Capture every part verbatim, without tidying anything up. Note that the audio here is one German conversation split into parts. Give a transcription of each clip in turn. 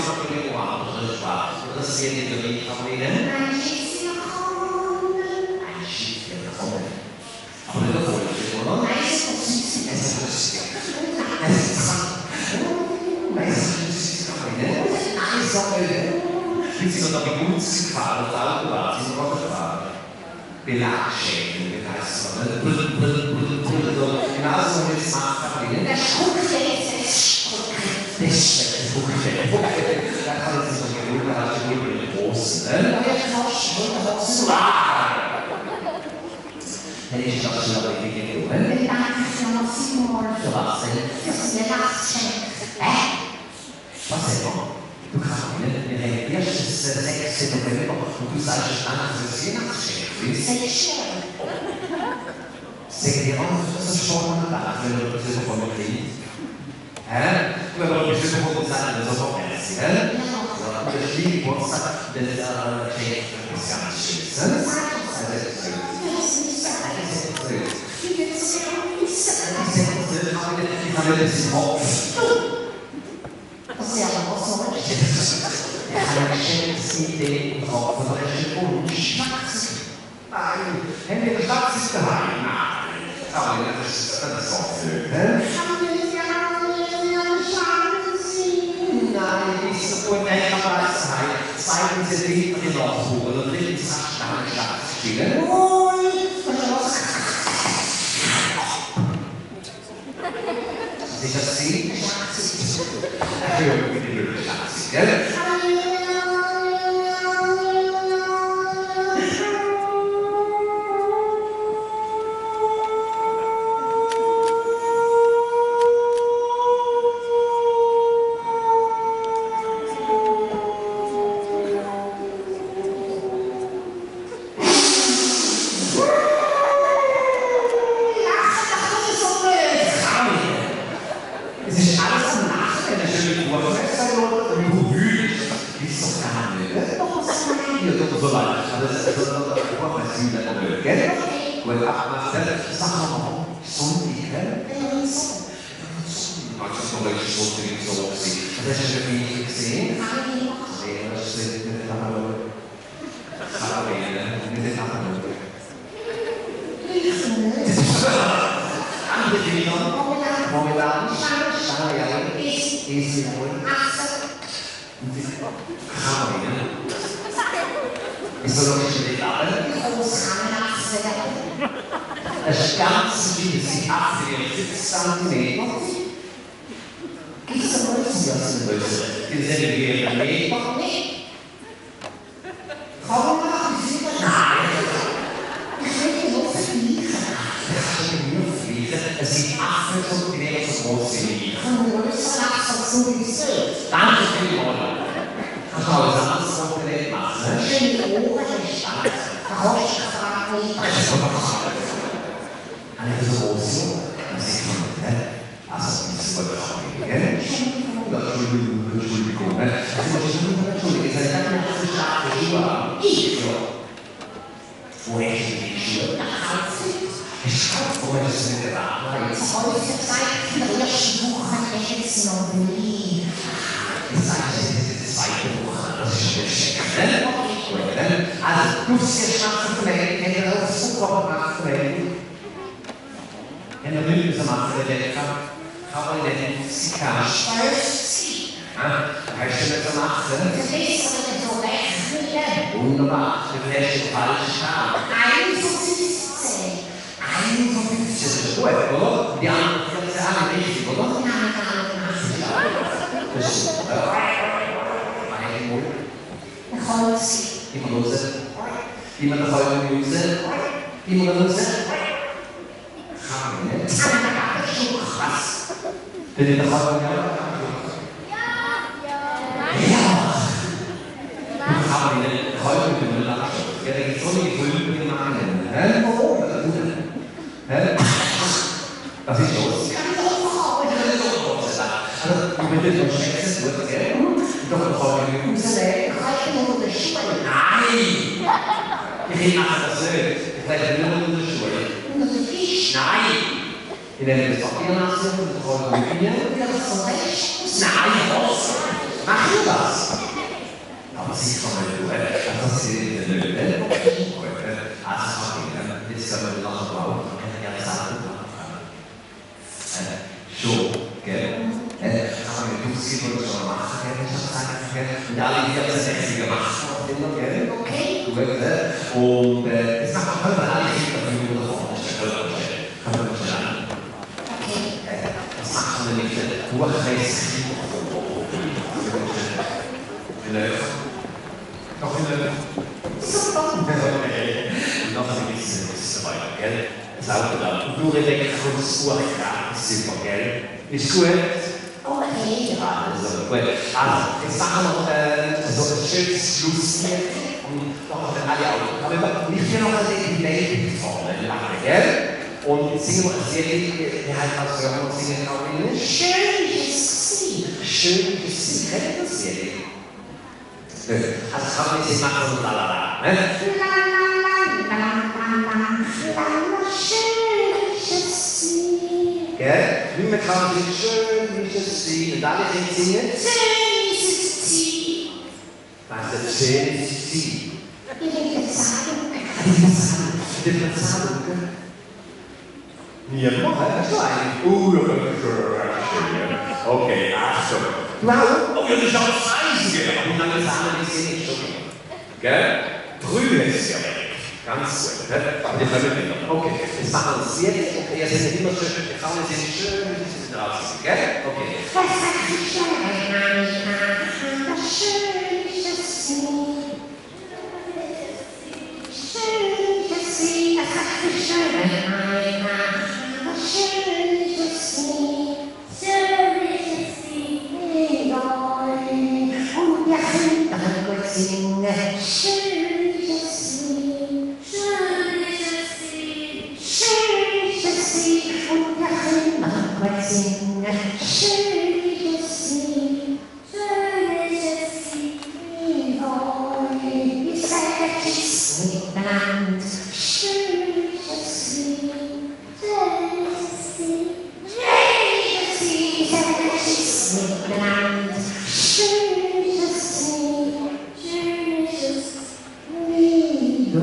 sono quelli qua, cosa fa? Cosa si è detto di favorire? Aber das wollte ich, oder? Nein, es ist nicht. Es ist lustig. Es ist Nein, es ist lustig. Nein, es ist quindi sono stati gusti di fare, tra l'altro, si sono proprio fare. Belasce, che adesso, in alto non si fa bene. Das Schuckfest, das Schuckfest. Da kann es sich so genug, da hat es nicht groß. Da wird es auch schön, das auch so. Hätte ich das schon aber nicht gegeben. Wenn ich danke für noch Simon. Für was denn? Das ist der Nachtschenk. Hä? Was denn noch? Du kannst nicht, wir haben erstes sechste November und du sagst, ich kann das ist Weihnachtsgeschenk. Sehr schön. Sag dir auch, das ist schon mal da, wenn du das so von mir kriegst. Hä? Du hast aber bestimmt von uns sagen, das ist auch ernst, hä? Ja. Und der Schwiegergeburtstag, der ist ja Geschenk, das ist ganz schön. Das ist ich habe das im Kopf. Das ist ja auch so. Ich habe eine Geschenkesidee im Kopf und das ist ein Wunsch. Nein, haben wir gesagt, es ist geheim? Nein. Aber das ist auch schön. Haben wir es ja schaden Sie? Nein, ich so gut, ich habe das Zeit. Zweitens sind die Privatholen und drittens hast du eine Staatsspiele. Ich das sehen? Erhöhung mit dem Möglichkeit, gell? Das ganze Ding ist achtzig Zentimeter. Ist das wohl das Böse? Die sind hier in der Nähe. Komm mal, wie sieht das? Nein! Ich will hier nur fliegen. Ich will nur fliegen. Es sieht achtzig Zentimeter so groß wie die. Und du bist dann auch so wie es ist. Danke für die Rolle. Schau, das ist alles so gelegt machen. Schön die Ohren, die Stadt. Verrauscht gefragt nicht. Eine so groß, das ist schon, ne? Also, das ist voll traurig, gell? Entschuldigung, Entschuldigung, ne? Also, Entschuldigung, ihr seid ganz so starke Schuhe haben. Ich, ja. Woher ich die Schuhe? Ich schreibe vorher, das ist mit der Wahrheit. Heute Zeit für die Woche jetzt noch nie. Ich sage, das ist die zweite Woche, das ist schon geschickt, ne? Also, du bist jetzt nach zu vermelden, wenn du das super nach zu vermelden. En dan nu is de maat van de lekker, gaan we net in Sika. Hij is met de maat, hè? Dat is dat het zo weg. Wunderbar, de Fläche ist falsch stark. einundfünfzig. einundfünfzig, das ist gut, oder? Die anderen, das ist ja alle richtig, oder? Nein, nein, nein. Das ist gut. Meine Mutter. Nach Hause. Immer los. Immer nach Hause. Immer nach Hause. Was? Bin ich doch aber ja? Ja! Ja! Ich habe die heute mit dem Lachen. Ja, da gibt es so eine Gefühle mit dem Namen. Hä? Oh! Hä? Was ist los? Also, du willst doch schlecht, du hast Geld. Doch, doch, heute mit dem Nein! Ich rede nachher das Öl. Ich bleibe nur in der Schule. Nein! Ich nenne das Papier nachsehen und das Rollen mit mir. Nein, was? Mach du das? Aber sicher mal du, das ist die Löhne. Also, jetzt können wir nachher brauchen, dann kann ich ja sagen. Schon, gell? Kann man mit Dutzki oder schon machen, gell? Und alle, die das Sechzige machen, immer, gell? Okay. Gut, ne? Und jetzt machen wir heute alle Kinder von Jungen davon. Kann man nicht lernen. Okay. Das macht man nämlich durchlässig. Noch eine. Super. Und noch ein bisschen dabei, gell? Das Auto da. Und du redest von der Spur, super, gell? Ist gut? Okay, ja, also gut. Also, jetzt machen wir äh, so ein schönes Schlusslied und machen dann alle Autos. Und ich will noch die Welt vorne machen, gell? Und jetzt singen wir ein sehr Lied, der heißt was hören und singen auch in schönes Sie. Schönes Sie. Kennt ihr das sehr Lied? Also kann man jetzt machen und lalala, ne? Schönliches Sie. Gell? Wie man kann sich schönliches Sie. Und alle singen? Schönliches Sie. Was ist das schönliches Sie? Die Verzahlung. Die Verzahlung. Niemand, hast du einen? Uh, okay, Achtung. Wow. Oh, ja, das ist auch das Einzige. Aber wie lange sagen wir das nicht schon? Gell? Drüben ist es ja weg. Ganz gut. Ne? Okay, jetzt machen wir das jetzt. Okay, jetzt sind immer schön. Die Frauen sind schön, die sind draußen. Gell? Okay. Was sagt die Schöne? Das schönliches Sie. Schönliches Sie. Das sagt die Schöne. Das schönliches Sie. Schönliches Sie. Und wir sind dann gut singen. Schönliches Sie. Schönliches Sie. Schönliches Sie. Und wir sind dann gut singen. Schönliches Sie. Schönliches Sie. Ihr seid jetzt miteinander. Schönliches Sie. Schönliches Sie. Schönliches Sie. Ihr seid jetzt miteinander. Schönliches Sie. Schönliches Sie.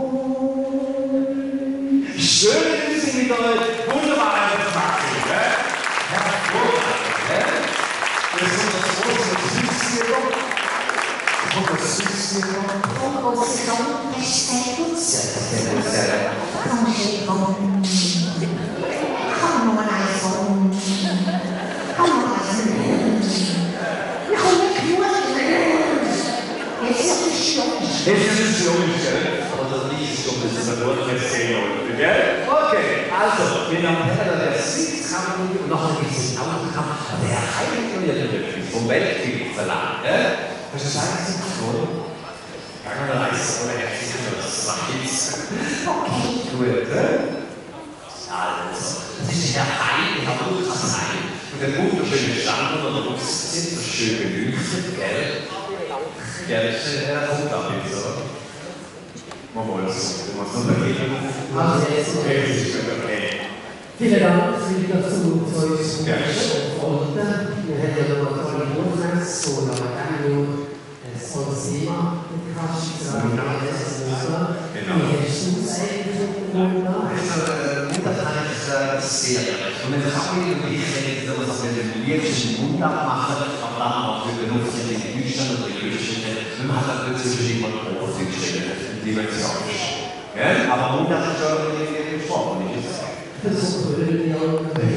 Schön sind mit euch. Wunderbar, das macht ihr, ne? Hervorragend, ne? Das ist das große Süßzimmer. Und das Süßzimmer. Und große Sonne, das ist der Putze. Komm, komm. Komm, mal iPhone. Komm, mal iPhone. Wir kommen nicht nur. Jetzt ist es schon. Jetzt ist es schon, gell? Oder nicht schon, das ist ein Wort für zehn Leute, gell? Okay, also, wir haben hier der Sitzkammer und noch ein bisschen Autokammer, der Heilige vom Weltkrieg verlangt, gell? Was ist das eigentlich so? Gange Reise oder herzlich willkommen. Okay, gut, ne? Also, das ist der Heim, der Ultraheim. Und der wunderschöne Stand oder der Bus sind so schön belüftet, gell? Ja, das ist der Punkt ab jetzt, oder? Machen wir das. Du machst noch dagegen. Also, jetzt okay, das ist gut, okay. Vielen Dank für die dazu zu uns. Ja. Und wir hätten ja noch eine tolle Wohnmesse, so eine Anwendung, das Thema mit Kraftstraßen, das ist super. Genau. Wie hast du es eigentlich gefunden? Also, Mundart ist sehr. Und wenn Fabi und ich, wenn ich das mit dem lyrischen Mundart mache, aber dann auch für benutzt in den Büchern oder die lyrischen, dann hat er plötzlich immer Oberfläche, die man sich auch nicht. Aber Mundart ist ja irgendwie Form, nicht? Das ist so cool, ja.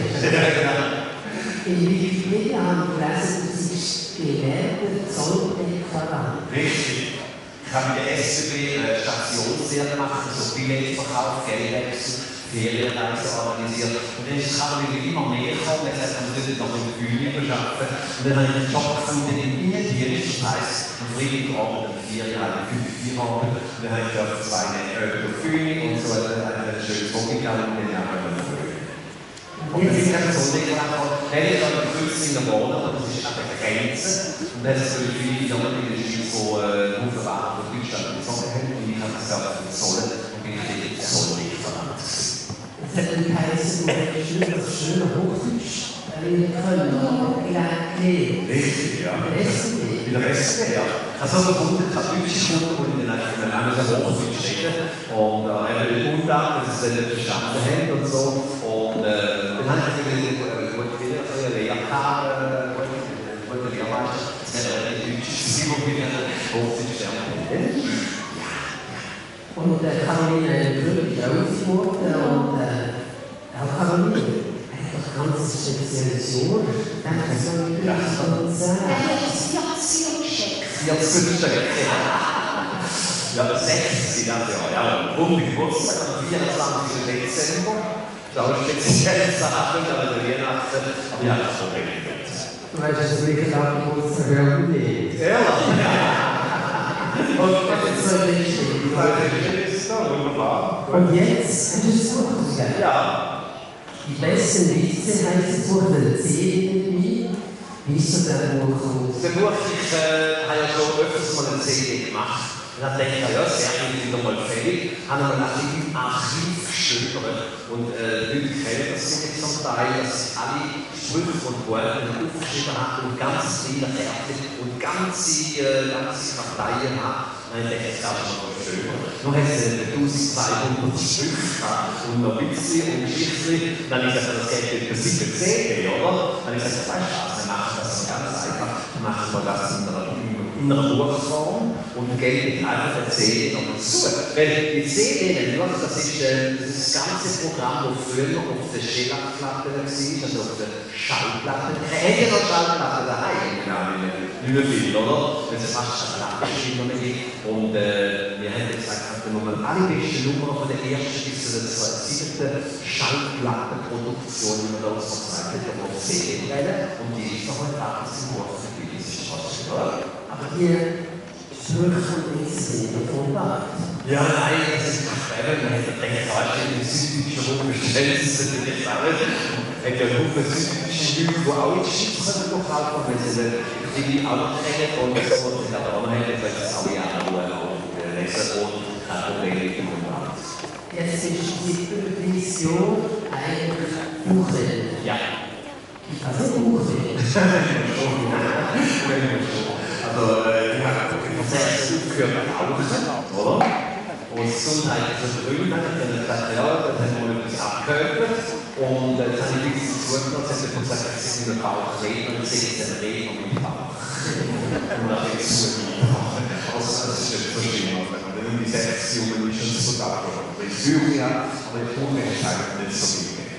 In Wikipedia haben wir gelesen, das ist gelernter Zolldeklarator. Richtig. Ich habe mit der S B B Stationslehre gemacht, also Billetverkauf, Geldwechsel, Ferienreise organisiert. Und dann ist es immer mehr gekommen, jetzt hat man natürlich noch in Bühne arbeiten. Und dann habe ich einen Job gefunden in Innendienst, das heisst, ein Friedrich Ort, vier Jahre, fünf Jahre. Und dann habe ich da zwei Nächte auf Bühne und so ein schönes Vorgegangen und dann haben wir und jetzt ist es so, wenn ich dann fünfzehn Wohnung, das ist an der Grenze, und das ist für viele Leute, die sind so Haufen Waren, die Deutschland und so haben, und ich habe gesagt, ich soll, und bin ich den Zollreferent. Es hat dann geheißen, du hättest schön, schön Hochdeutsch lernen können, aber gelernt. Richtig, ja. Wie der Rest, ja. Also, so Kunden, das deutsche Kunden, die dann einfach miteinander so Hochdeutsch reden und äh, eben Undaten, dass sie es nicht verstanden haben und so. Und äh, dann habe ich natürlich eine gute Lehrer, eine Lehrkarte, eine gute Lehrmeister, das wäre eine deutsche Beziehung mit einer Hochdeutsch lernen. Und äh, Caroline König ist auch geworden und äh, auch Caroline hat doch ganz Spezialisation. Dann kann es noch nicht sagen. vierzig Stück. Ja, sechs sind das ja. Ja, um den Geburtstag am vierundzwanzigsten Dezember. Da habe ich spezielle Sachen, aber der Weihnachten. Aber ja, das ist schon recht gut. Du weißt, dass du wirklich auch Geburtstag haben willst. Ja. Und jetzt soll ich stehen. Und jetzt hast du das Buch ausgegeben. Ja. Die besten Witze heisst das Buch der C D. Wie ist so der Buch gekommen? Der Buch, ich äh, habe ja schon öfters mal eine C D gemacht. Und dann denke ich, ja, sehr viel wieder mal fertig. Habe dann auch im Archiv gestöbert. Und äh, Leute kennen das sind jetzt zum Teil, dass alle Sprüche und Worte aufgeschrieben haben und ganz viele fertig und ganze, äh, ganze Parteien haben. Nein, ich denke, das ist schon mal schön. Nun hat es eintausendzweihundert Stück und noch ein bisschen und ein bisschen. Dann habe ich gesagt, das geht etwa sieben C D, oder? Dann habe ich gesagt, weißt du was, wir machen das ganz einfach. Dann machen wir das in einer, in einer Buchform und geben einfach eine C D noch dazu. Weil die C D, das ist äh, das ganze Programm, das früher noch auf der Schellackplatte war, also auf der Schallplatte. Er hätte noch Schallplatte daheim, genau, nicht mehr viel, oder? Das ist fast Schallplatte, und äh, wir haben gesagt, wir haben alle besten Nummern von der ersten bis zur siebten Schallplattenproduktion, die wir da uns verzeichnet haben, auf C D wählen. Und die ist noch heute Abend im Wurf für die ist trotzdem, oder? Aber die Sprüche von Witze, die von Bart. Ja, nein, das ist schwer. Man hätte gedacht, da steht in süddeutschen Rum bestellt, das ist nicht alles. Es gibt ja nur süddeutsche Leute, die auch in die Schützen noch halten, wenn sie die auch noch kennen und das muss ich aber auch noch hätte, weil das auch ja auch lesen und kein Problem und alles. Jetzt ist die Mission eigentlich Buchwelt. Ja. Also Buchwelt. Also, äh, die hat sehr aufgehört mit Außen, oder? Und Gesundheit ist grün, dann hat er gesagt, ja, dann haben wir etwas abgehört. Und äh, jetzt habe ich wirklich zugehört, dass er gesagt hat, sie sind im Bauch reden und sie sind reden und im Bauch. Und dann habe ich zugehört. Das ist nicht verstehen, wenn die sechs Jungen schon so da waren. Ich fühle ja, aber ich tue mir eigentlich nicht so viel.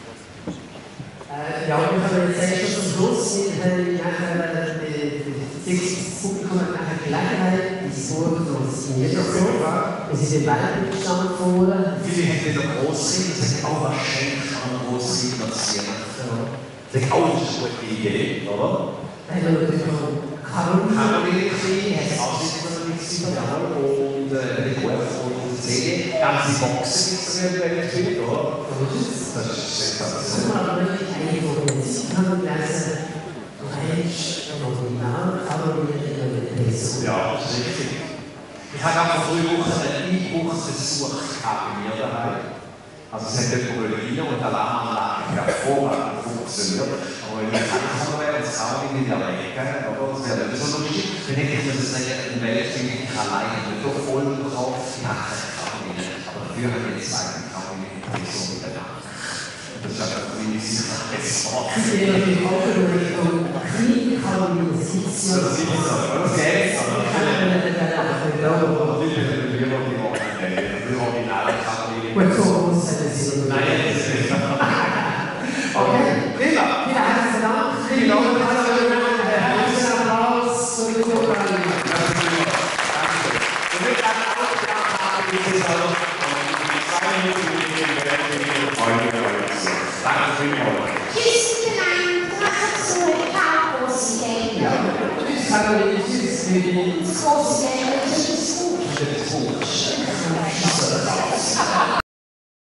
Ja, wir haben jetzt eigentlich zum Schluss, wir haben nachher das Publikum hat nachher Gelegenheit, die Sorge zu signieren. Es ist im Weltbestand vor. Viele hätten den Großsinn, das ist auch wahrscheinlich an Großsinn platzieren. Das ist auch eine gute Idee, oder? Da haben wir natürlich noch Caroline. Caroline gesehen, hat auch nicht sieben Jahre und die Q F und C D. Ganze Boxen gibt es relativ, oder? Das ist sehr krass. Das ist aber wirklich eine Organisation gelesen. Du hast ein Original Caroline in der Person. Ja, das ist richtig. Ich habe auch vor drei Wochen einen Einbruchsbesuch bei mir daheim. Also es hat Technologie und Alarmanlage hervorragend funktioniert. Aber wenn ich angekommen wäre, das kann man nicht erlegen, aber es wäre nicht so lustig. Wenn ich das nicht in der Welt ich alleine nicht so voll bekomme, ich habe keine Caroline. Aber dafür habe ich jetzt eine Caroline nicht so mit der Hand. Das ist einfach wenig Sicherheitssorge. Ich sehe natürlich auch in Richtung Krieg, Caroline sitzt. Das ist so. Das geht so. Gut, so muss es sein. Nein, das ist nicht. Okay, prima. Vielen herzlichen Dank. Vielen Dank. Einen Applaus für die Caroline. Caroline, tschüss. Das große Geld, das ist gut. Das ist gut.